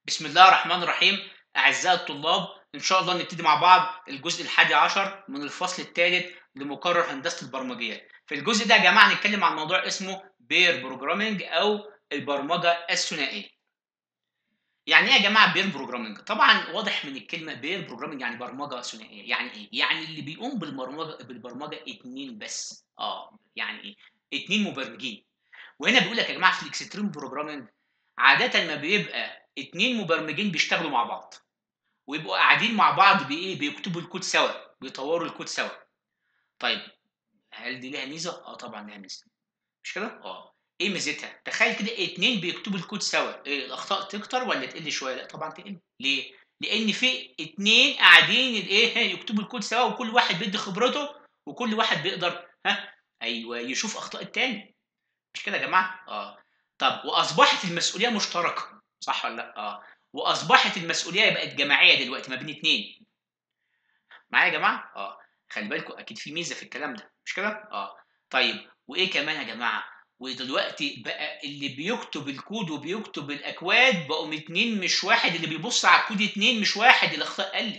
بسم الله الرحمن الرحيم. أعزائي الطلاب، إن شاء الله نبتدي مع بعض الجزء ال11 من الفصل الثالث لمقرر هندسة البرمجيات. في الجزء ده يا جماعة هنتكلم عن موضوع اسمه بير بروجرامينج أو البرمجة الثنائية. يعني إيه يا جماعة بير بروجرامينج؟ طبعًا واضح من الكلمة بير بروجرامينج يعني برمجة ثنائية، يعني إيه؟ يعني اللي بيقوم بالبرمجة 2 بس، يعني إيه؟ 2 مبرمجين. وهنا بيقول لك يا جماعة في الإكستريم بروجرامينج عادةً ما بيبقى 2 مبرمجين بيشتغلوا مع بعض. ويبقوا قاعدين مع بعض بإيه، بيكتبوا الكود سوا، بيطوّروا الكود سوا. طيب هل دي ليها ميزة؟ آه طبعًا ليها ميزة، مش كده؟ إيه ميزتها؟ تخيّل كده 2 بيكتبوا الكود سوا، الأخطاء تكتر والّا تقِل شوية؟ لأ طبعًا تقِل، ليه؟ لإن في 2 قاعدين يكتبوا الكود سوا وكل واحد بيدّي خبرته وكل واحد بيقدر أيوه، يشوف أخطاء التاني، مش كده يا جماعة؟ طب وأصبحت المسؤولية مشتركة، صح والّا لأ؟ وأصبحت المسؤولية بقت جماعية دلوقتي ما بين 2. معايا يا جماعة؟ خلّي بالكم أكيد في ميزة في الكلام ده، مش كده؟ طيب وإيه كمان يا جماعة؟ ودلوقتي بقى اللي بيكتب الكود وبيكتب الأكواد بقوا 2 مش واحد، اللي بيبُص على الكود 2 مش واحد، الأخطاء قَلِّت.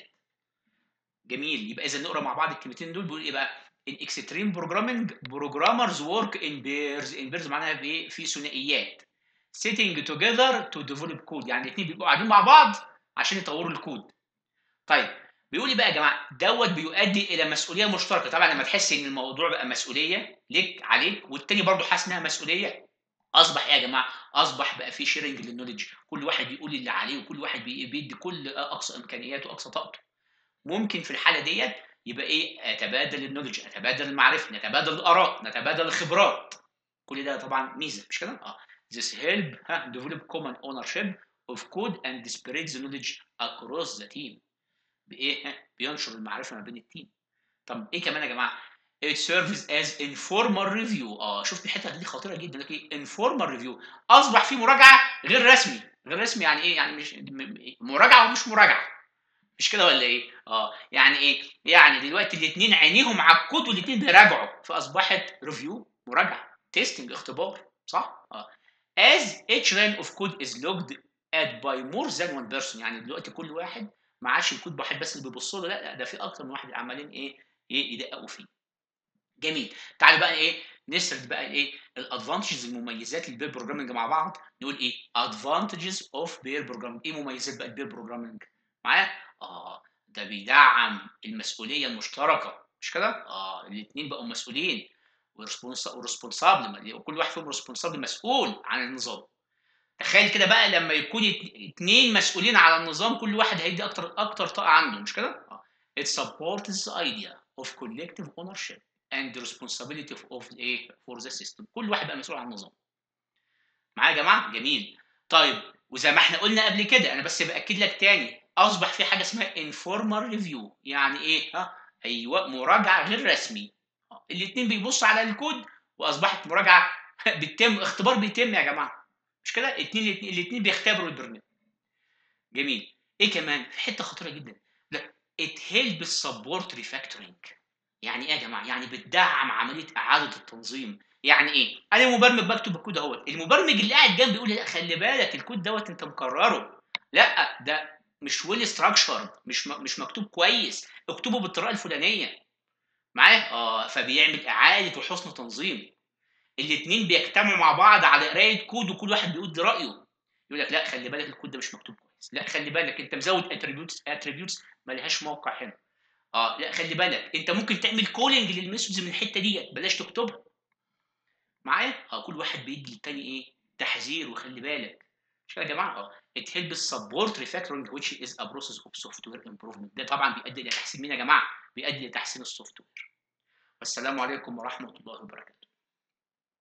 جميل، يبقى إذا نقرا مع بعض الكلمتين دول بيقول إيه بقى؟ in extreme programming programmers work in pairs معناها بإيه؟ في ثنائيات sitting together to develop code، يعني الاتنين بيبقوا قاعدين مع بعض عشان يطوّروا الكود. طيب بيقول لي بقى يا جماعه دوت بيؤدي الى مسؤوليه مشتركه. طبعا لما تحس ان الموضوع بقى مسؤوليه ليك عليك والتاني برضه حاسس انها مسؤوليه، اصبح ايه يا جماعه؟ اصبح بقى في شيرنج للنولج، كل واحد يقول اللي عليه وكل واحد بيدي كل اقصى امكانياته واقصى طاقته. ممكن في الحاله ديت يبقى ايه؟ اتبادل النولج، اتبادل المعرفه، نتبادل الاراء، نتبادل الخبرات. كل ده طبعا ميزه، مش كده؟ this help develop common ownership of code and spread the knowledge across the team. بإيه؟ بينشر المعرفة ما بين الteam. طب إيه كمان يا جماعة؟ It serves as informal review. شُفت الحتة دي خطيرة جدًا، يقول لك إيه informal review، أصبح في مراجعة غير رسمي، غير رسمي يعني إيه؟ يعني مش مراجعة ومش مراجعة، مش كده والّا إيه؟ يعني إيه؟ يعني دلوقتي الاتنين عينيهم على الكود والاتنين بيراجعوا، فأصبحت review مراجعة، testing اختبار، صح؟ as each line of code is looked at by more than one person، يعني دلوقتي كل واحد ما عادش الكود واحد بس اللي بيبص له، لأ، ده في أكتر من واحد عمالين يدققوا فيه. جميل. تعالوا بقى نسرد بقى الadvantages المميزات للpair programming مع بعض. نقول إيه advantages of pair programming. إيه مميزات بقى الpair programming؟ معايا؟ ده بيدعّم المسؤولية المشتركة، مش كده؟ الاتنين بقوا مسؤولين وresponsible، كل واحد فيهم responsible مسؤول عن النظام. تخيل كده بقى لمّا يكون 2 مسؤولين على النظام، كل واحد هيدّي أكتر طاقة عنده، مش كده؟ It supports the idea of collective ownership and responsibility for the system. كل واحد بقى مسؤول عن النظام. معايا يا جماعة؟ جميل. طيب وزي ما إحنا قُلنا قبل كده، أنا بس بأكد لك تاني، أصبح في حاجة اسمها informal review. يعني إيه؟ أيوه، مراجعة غير رسمي. الاتنين بيبصوا على الكود وأصبحت مراجعة بتتم، اختبار بيتم يا جماعة، مش كده؟ الاتنين بيختبروا البرنامج. جميل. إيه كمان؟ في حتّة خطيرة جدًا، لأ it helps support refactoring. يعني إيه يا جماعة؟ يعني بتدعّم عملية إعادة التنظيم. يعني إيه؟ أنا مبرمج باكتب الكود أهوّة، المبرمج اللي قاعد جنبي يقول لي: لأ خلّي بالك الكود دوّة أنت مكرّره، لأ ده مش well structured، مش مكتوب كويس، اكتبه بالطريقة الفلانية. معايا؟ فبيعمل إعادة وحُسن تنظيم. الاتنين بيجتمعوا مع بعض على قراية كود وكل واحد بيقول رأيه. يقول لك لأ خلّي بالك الكود ده مش مكتوب كويس، لأ خلّي بالك أنت مزوّد attributes ما لهاش موقع هنا. لأ خلّي بالك أنت ممكن تعمل calling للmethods من الحتّة ديّة بلاش تكتبها. معايا؟ كل واحد بيدّي للتاني تحذير وخلّي بالك. مش كده يا جماعة؟ it helps support refactoring which is a process of software improvement. ده طبعًا بيؤدي إلى تحسين مين يا جماعة؟ بيؤدي لتحسين الsoftware. والسلام عليكم ورحمة الله وبركاته.